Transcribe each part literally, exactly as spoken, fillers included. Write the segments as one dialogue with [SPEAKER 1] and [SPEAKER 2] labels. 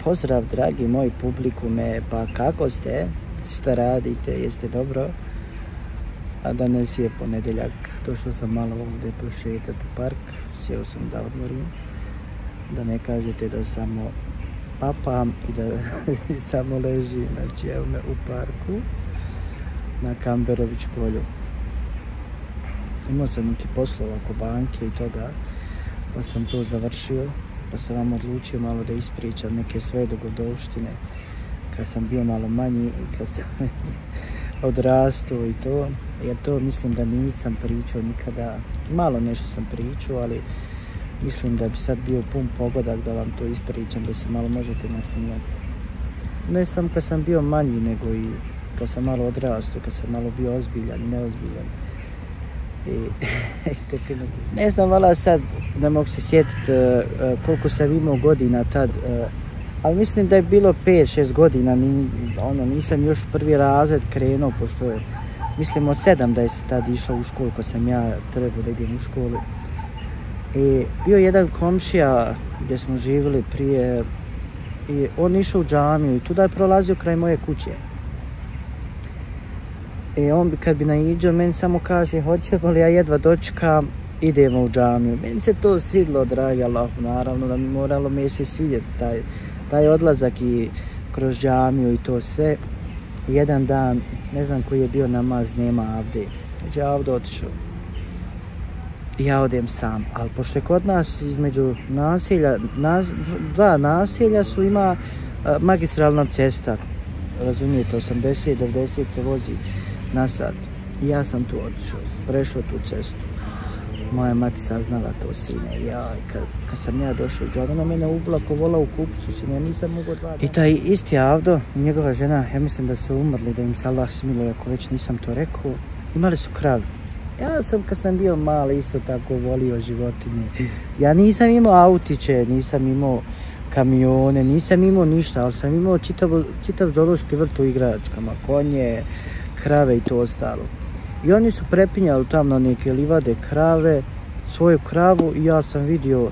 [SPEAKER 1] pozdrav dragi moji publikume, pa kako ste, šta radite, jeste dobro? A danas je ponedjeljak, došao sam malo ovdje prošetati u park, sjeo sam da odmorim, da ne kažete da samo papam i da samo ležim, znači evo me u parku na Kamberović polju. Imao sam neki poslova oko banke i toga, pa sam to završio, pa sam vam odlučio malo da ispričam neke svoje dogodovštine kad sam bio malo manji i kad sam odrastao i to, jer to mislim da nisam pričao nikada, malo nešto sam pričao, ali mislim da bi sad bio pun pogodak da vam to ispričam, da se malo možete nasmijati. Ne samo kad sam bio manji, nego i kad sam malo odrastao, kad sam malo bio ozbiljan i neozbiljan. I, ne znam, vala sad ne mogu se sjetiti uh, koliko sam imao godina tad, uh, ali mislim da je bilo pet šest godina, ni, ono, nisam još prvi razred krenuo, pošto je, mislim od sedam da je se tad išla u školu, kad sam ja trebao da idem u školu. I bio jedan komšija gdje smo živjeli prije i on išao u džamiju i tuda je prolazio kraj moje kuće. I on bi kad bi naiđao, meni samo kaže, hoćemo li ja jedva dočekam, idemo u džamiju. Meni se to svidlo, dragi Allah, naravno da mi moralo mi se svidjeti taj, taj odlazak i kroz džamiju i to sve. Jedan dan, ne znam koji je bio namaz, nema Avde. Znači Avdo otišao. I ja odem sam, ali pošto je kod nas između naselja, nas, dva naselja su ima uh, magistralna cesta. Razumijete, osamdeset devedeset se vozi na sat. I ja sam tu otišao, prešao tu cestu. Moja mati saznala to, sine. Ja, kad, kad sam ja došao u džavu, ona mene ublako vola u kupcu, sine, ja nisam mogao dva dana. I taj isti Avdo, njegova žena, ja mislim da su umrli, da im se Allah smiluje, ako već nisam to rekao, imali su kravu. Ja sam kad sam bio mali isto tako volio životinje. Ja nisam imao autiće, nisam imao kamione, nisam imao ništa, ali sam imao čitav, čitav zoološki vrt u igračkama, konje, krave i to ostalo. I oni su prepinjali tamo na neke livade krave, svoju kravu i ja sam vidio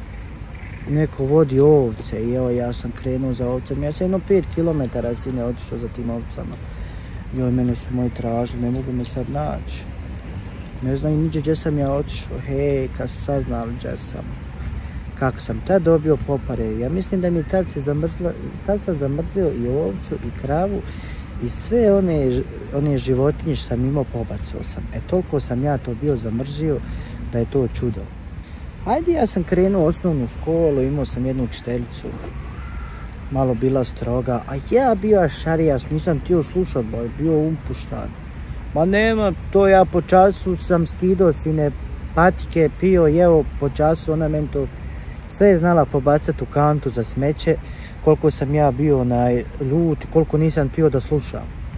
[SPEAKER 1] neko vodi ovce i evo ja sam krenuo za ovcama. Ja sam jedno pet kilometara sine otišao za tim ovcama. Joj, mene su moji tražili, ne mogu me sad naći. Ne znam i niđe gdje sam ja otišao, hej, kad su saznali gdje sam. Kako sam tad dobio popare, ja mislim da mi tad se zamrzla, tad sam zamrzio i ovcu i kravu i sve one, one životinje što sam imao pobacao sam. E toliko sam ja to bio zamrzio da je to čudo. Ajde, ja sam krenuo u osnovnu školu, imao sam jednu učiteljicu, malo bila stroga, a ja bio šarijas, nisam htio slušat, boj, bio umpuštan. Ma nema, to ja po času sam skidao sine patike, pio, jeo po času, ona meni to sve je znala pobacati u kantu za smeće, koliko sam ja bio onaj ljut, koliko nisam pio da slušam.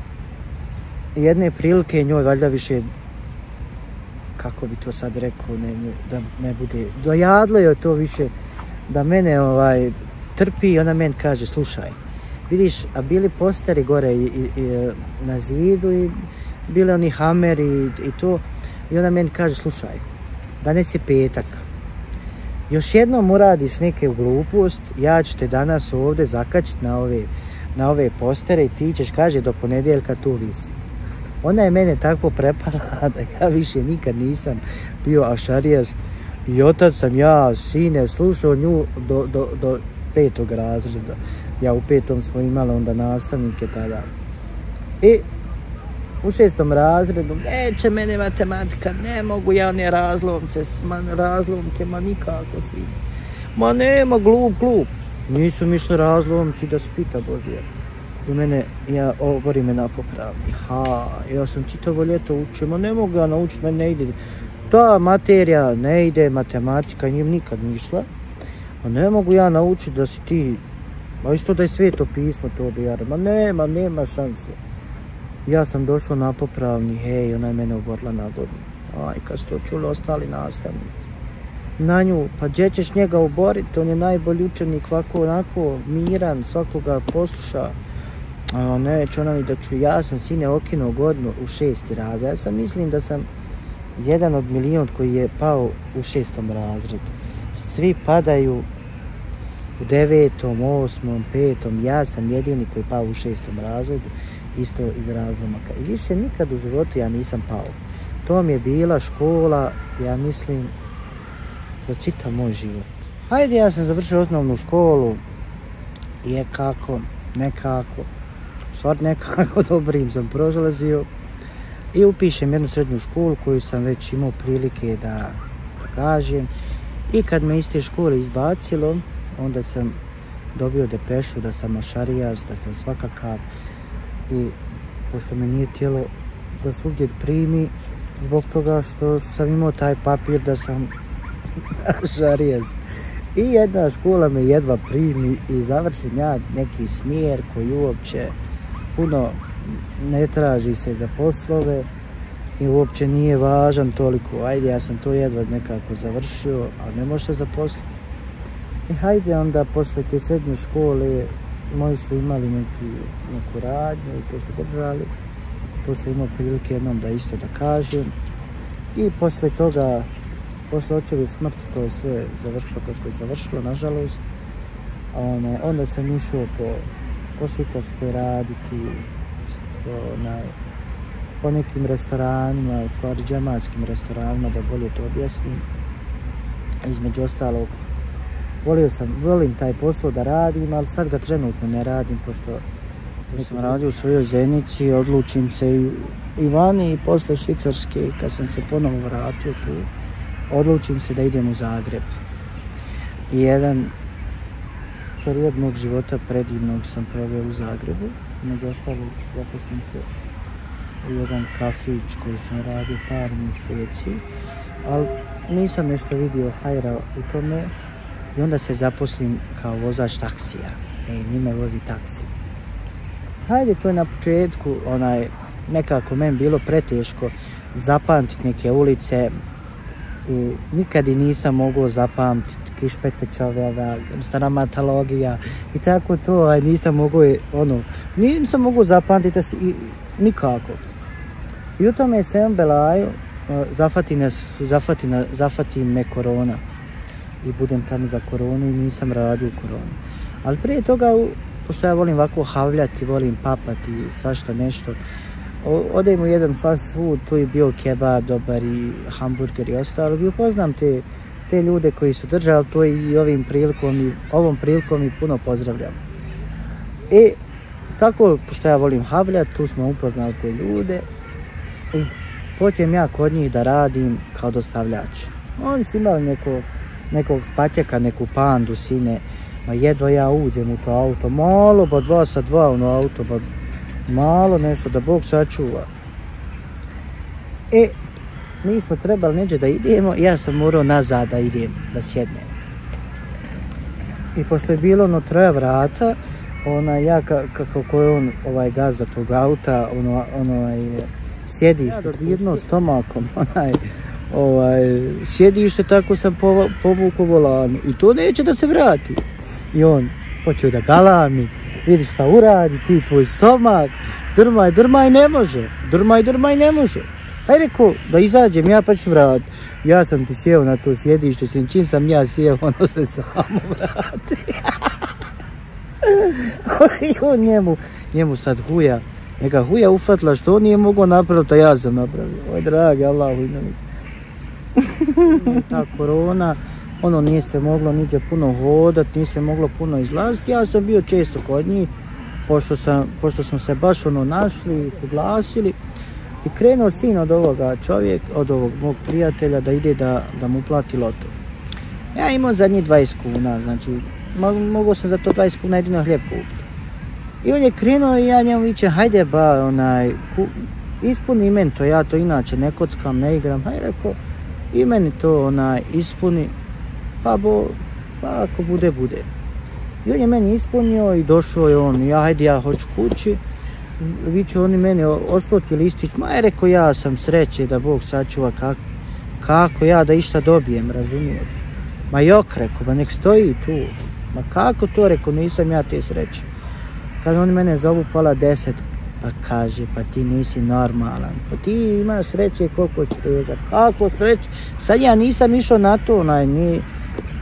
[SPEAKER 1] Jedne prilike njoj valjda više, kako bi to sad rekao, ne, ne, da ne bude, dojadlo je to više, da mene ovaj, trpi i ona meni kaže, slušaj, vidiš, a bili posteri gore i, i, i, na zidu i bili oni hameri i, i to, i ona meni kaže, slušaj, danas je petak, još jednom uradiš neke glupost, ja ću te danas ovdje zakačiti na ove, na ove postere i ti ćeš, kaže, do ponedjeljka tu visiti. Ona je mene tako prepala da ja više nikad nisam bio ašarijast i otad sam ja, sine, slušao nju do, do, do petog razreda. Ja u petom smo imali onda nastavnike tada. I u šestom razredu, neće mene matematika, ne mogu ja one razlomce, razlomke, ma nikako si. Ma nema, glup, glup. Nisu mi išli razlomci da spita Božija. I mene, ja, obori me na popravni. Ha, ja sam čitavo ljeto učio, ma ne mogu ja naučiti, meni ne ide. Ta materija ne ide, matematika njim nikad nije išla. Ma ne mogu ja naučiti da si ti, ma isto da je sveto pismo to objara, ma nema, nema šanse. Ja sam došao na popravni, hej, ona je mene oborila na godinu. Aj, kad su to čuli ostali nastavnici. Na nju, pa gdje ćeš njega oboriti, on je najbolji učenik, ovako, onako, miran, svakoga posluša. A neće ona ni da ču, ja sam sine okinuo godinu u šesti razred. Ja sam mislim da sam jedan od milijun koji je pao u šestom razredu. Svi padaju u devetom, osmom, petom, ja sam jedini koji pao u šestom razredu, isto iz razlomaka. I više nikad u životu ja nisam pao. To mi je bila škola, ja mislim, za čitav moj život. Hajde, ja sam završio osnovnu školu, je kako, nekako, stvar nekako dobrim sam prolazio i upišem jednu srednju školu koju sam već imao prilike da, da kažem. I kad me iz te škole izbacilo, onda sam dobio depešu da sam mašarijas, da sam svakakav. I pošto me nije htjelo da svugdje primi, zbog toga što sam imao taj papir da sam mašarijas. I jedna škola me jedva primi i završim ja neki smjer koji uopće puno ne traži se za poslove i uopće nije važan toliko. Ajde, ja sam to jedva nekako završio, ali ne može se zaposliti. I hajde onda posle te srednje škole moji su imali neki, neku radnju i to su držali. To sam imao prilike jednom da isto da kažem. I posle toga, posle očeve smrti, to je sve završilo kako je završilo, nažalost. Ono, onda sam išao po, po Švicarskoj raditi, po, na, po nekim restoranima, u stvari džematskim restoranima, da bolje to objasnim. Između ostalog, volio sam, volim taj posao da radim, ali sad ga trenutno ne radim, pošto sam radio u svojoj Zenici, odlučim se i, i vani i posle Švicarske, kad sam se ponovo vratio tu, odlučim se da idem u Zagreb. I jedan period mog života predivnog sam proveo u Zagrebu, među ostalog zaposlim se u jedan kafić koji sam radio par mjeseci, ali nisam nešto vidio hajra u tome i onda se zaposlim kao vozač taksija. Ej, njime vozi taksi. Hajde, to je na početku onaj, nekako meni bilo preteško zapamtiti neke ulice i nikad i nisam mogao zapamtiti Kišpetečova, Staramatologija i tako to, aj, nisam mogao, ono, nisam mogao zapamtiti i, nikako. I u tome sam belaju, zafati, nas, zafati, na, zafati me korona i budem tamo za koronu i nisam radio koronu. Ali prije toga, pošto ja volim ovako havljati, volim papati i svašta nešto, odem u jedan fast food, tu je bio kebab dobar i hamburger i ostalo, i upoznam te, te ljude koji su držali to i ovim prilikom i ovom prilikom i puno pozdravljam. I tako, pošto ja volim havljati, tu smo upoznali te ljude i počnem ja kod njih da radim kao dostavljač. Oni su imali neko, nekog spačeka, neku pandu, sine, ma jedva ja uđem u to auto, malo, ba dva sa dva ono auto, ba malo nešto, da Bog sačuva. E, mi smo trebali neđe da idemo, ja sam morao nazad da idem, da sjednem. I pošto je bilo ono troje vrata, ona, ja kako ko je on, ovaj gazda tog auta, ono, ono, sjedište, s jednom stomakom, onaj, ovaj, sjedište, tako sam povukao volan i to neće da se vrati. I on počeo da galami, vidi šta uradi, ti tvoj stomak, drmaj, drmaj ne može, drmaj, drmaj ne može. Aj rekao, da izađem, ja pa ću vrat. Ja sam ti sjeo na to sjedište, čim sam ja sjeo, ono se samo vrati. I on njemu, njemu sad huja, neka huja ufatila što on nije mogao napraviti, a ja sam napravio. Oj, dragi Allahu imali. Ta korona, ono nije se moglo niđe puno hodat, nije se moglo puno izlaziti. Ja sam bio često kod njih, pošto sam, pošto sam se baš ono našli, suglasili. I krenuo sin od ovoga čovjek, od ovog mog prijatelja da ide da, da mu plati loto. Ja imao za njih dvadeset kuna, znači mogao sam za to dvadeset kuna jedino hljeb kupiti. I on je krenuo i ja njemu viče, hajde ba, onaj, ispuni meni to, ja to inače ne kockam, ne igram. Hajde rekao, i meni to onaj, ispuni, pa bo, pa ako bude, bude. I on je meni ispunio i došao je on, ja hajde ja hoću kući. Viću oni meni, ostao ti listić, ma je rekao, ja sam sreće da Bog sačuva, kako, kako ja da išta dobijem, razumiješ? Ma jok, rekao, ba nek stoji tu, ma kako to, rekao, nisam ja te sreće. Kad oni mene zovu pola deset, pa kaže, pa ti nisi normalan, pa ti imaš sreće koliko si težak, kako sreće, sad ja nisam išao na to, onaj, ni,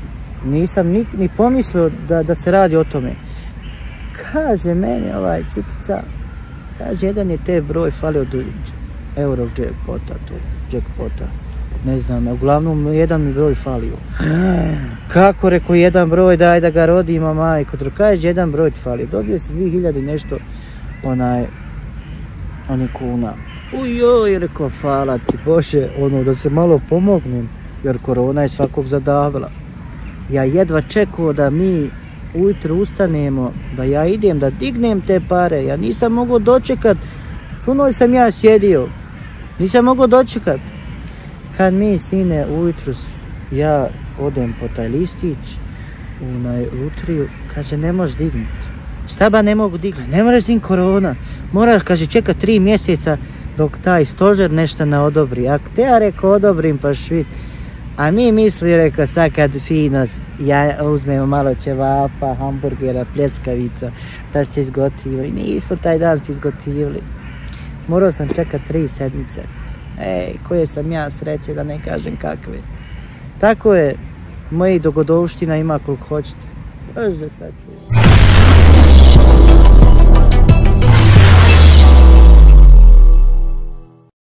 [SPEAKER 1] nisam ni, ni pomislio da, da se radi o tome. Kaže meni ovaj Cikica, kaže jedan je te broj falio od euro jackpota, to jackpota, ne znam, uglavnom jedan mi broj falio. Kako, rekao, jedan broj, daj da ga rodimo, majko, kaže jedan broj ti falio, dobio si dvije hiljade nešto, onaj, oni kuna. Ujoj, rekao, hvala ti Bože, ono, da se malo pomognem, jer korona je svakog zadavila. Ja jedva čekao da mi ujutro ustanemo, da ja idem da dignem te pare, ja nisam mogao dočekat, puno sam ja sjedio, nisam mogao dočekat. Kad mi, sine, ujutro, ja odem po taj listić, u lutriju, kaže, ne možeš dignuti. Šta ba ne mogu dignuti? Ne moraš dignuti, korona. Moraš, kaže, čekat tri mjeseca dok taj stožer nešto ne odobri. Ako te ja rekao odobrim, pa švit. A mi misli, rekao, sad kad fino, ja uzmemo malo ćevapa, hamburgera, pljeskavica, da ste izgotivali. Nismo taj dan ste izgotivali. Morao sam čekat tri sedmice. Ej, koje sam ja sreće, da ne kažem kakve. Tako je, mojih dogodovština ima koliko hoćete. Bože, sad ću.